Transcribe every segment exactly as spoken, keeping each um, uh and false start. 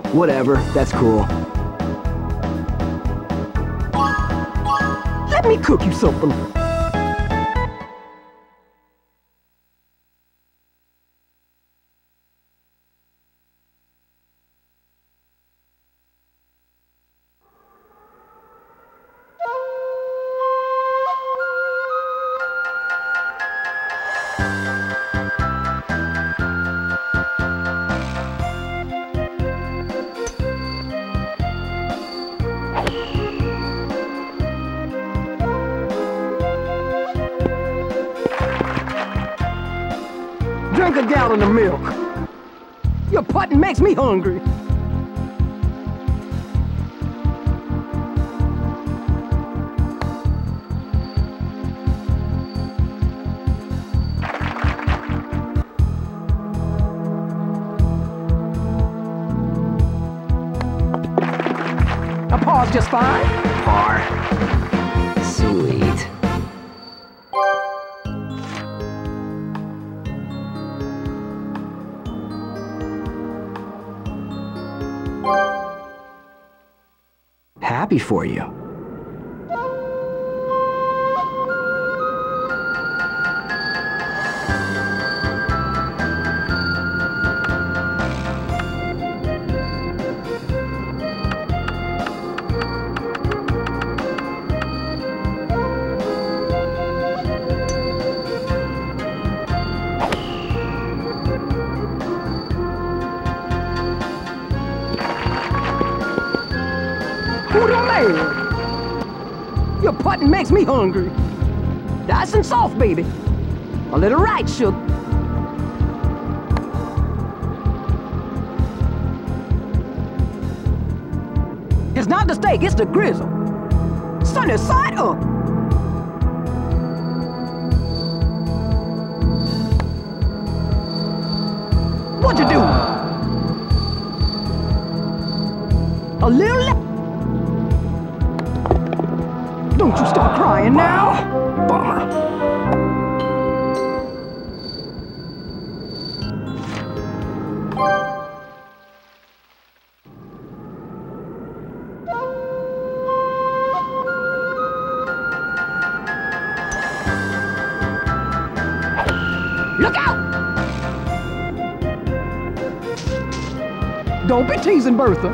Whatever, that's cool. Let me cook you something. Drink a gallon of milk. Your putting makes me hungry. A par's just fine. Par. Sweet. Happy for you. Who the man? Your putting makes me hungry. Nice and soft, baby. A little right, sugar. It's not the steak, it's the grizzle. Sunny side up. What you do? A little left. Don't you start crying now. Bummer. Look out! Don't be teasing Bertha.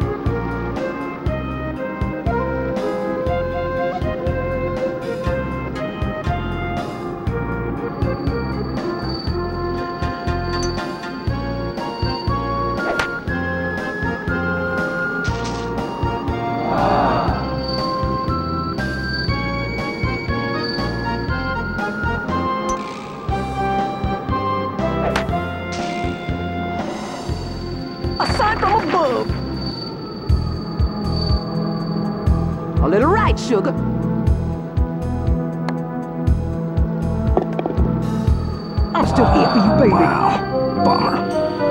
A sign from above. A little right, sugar. I'm still here for you, baby. Wow. Bummer.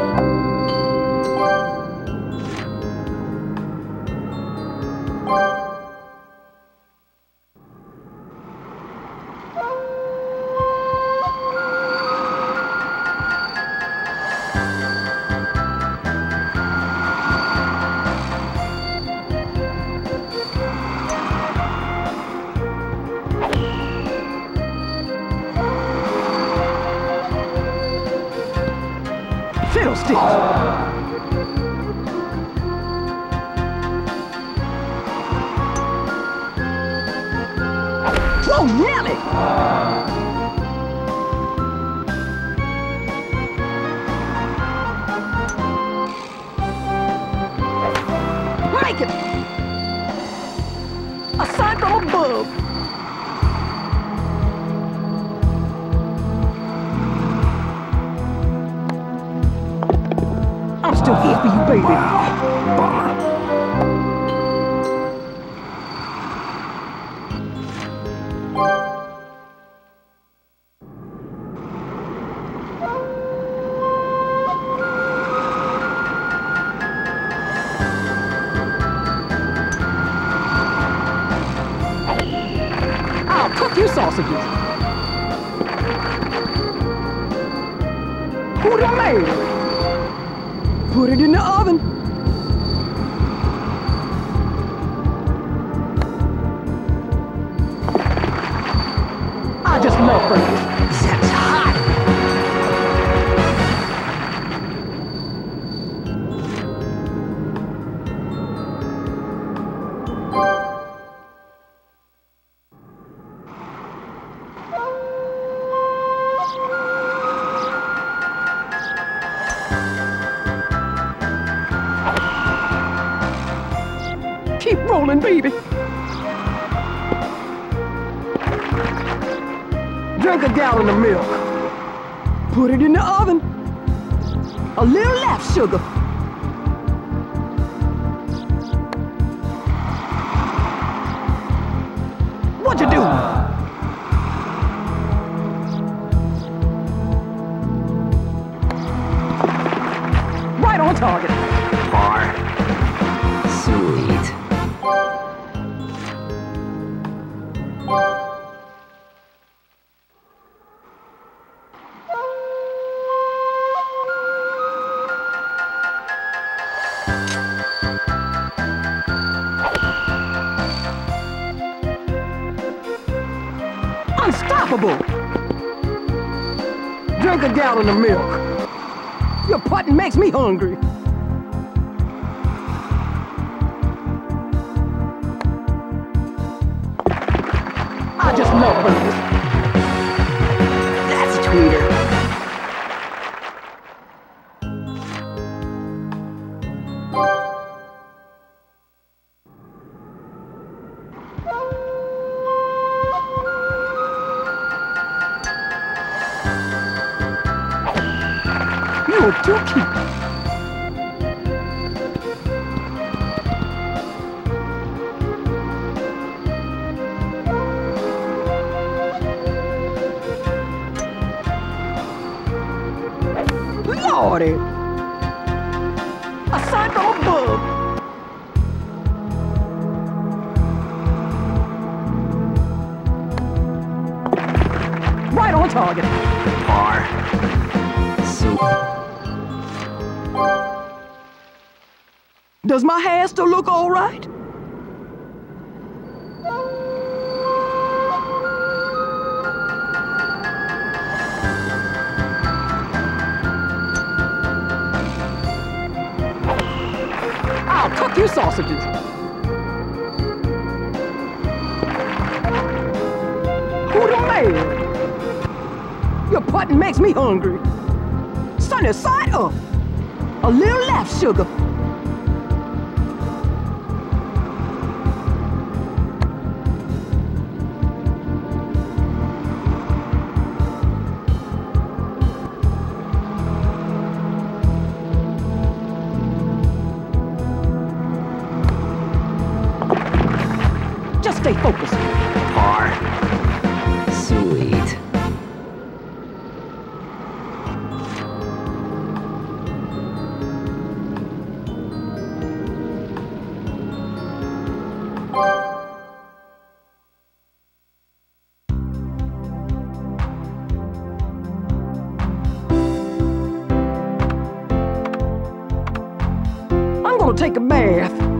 Fiddlesticks! Whoa, Nelly! Make it! A sign from above! I'm still here for you, baby. Wow. Bummer. I'll cook you sausages. Who the man? Put it in the oven. Keep rolling, baby. Drink a gallon of milk. Put it in the oven. A little less sugar. What'd you do? Right on target. Par. Sweet. Unstoppable! Drink a gallon of milk. Your putting makes me hungry. I just love burgers. That's a tweeter. You're too cute. Lordy! A sight from above. Right on target. Par. Sweet. Does my hair still look all right? I'll cook you sausages. Who the man? Your putting makes me hungry. Sunny side up. A little less sugar. Just stay focused. Par. Sweet. I'm gonna take a bath.